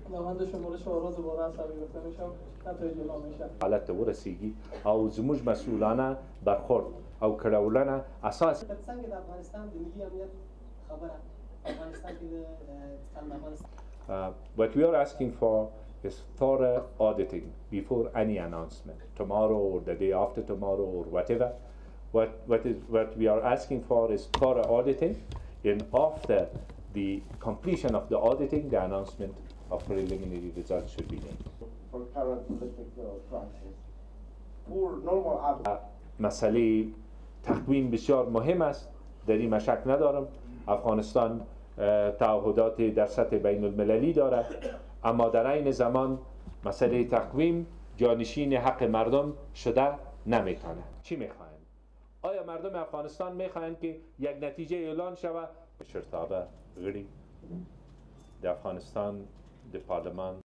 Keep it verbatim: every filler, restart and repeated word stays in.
نماینده شماره چهار دوباره عصبی گفته میشم نتایج اعلام میشه حالت ورسیگی او زموږ مسئولانه برخورد او کړولنه اساس څنګه د افغانستان د ملي امنیت خبره افغانستان کې د افغانستان Uh, what we are asking for is thorough auditing before any announcement, tomorrow or the day after tomorrow or whatever. What, what, is, what we are asking for is thorough auditing, and after the completion of the auditing, the announcement of preliminary results should be made. For current political crisis, for normal average. مسئله تقویم بسیار مهم است، در این مشک ندارم. افغانستان تعهدات در سطح بین المللی دارد، اما در این زمان مسئله تقویم جانشین حق مردم شده نمیتونه. چی میخواهند؟ آیا مردم افغانستان میخواهند که یک نتیجه اعلان شود؟ شرطابه غری در افغانستان در پارلمان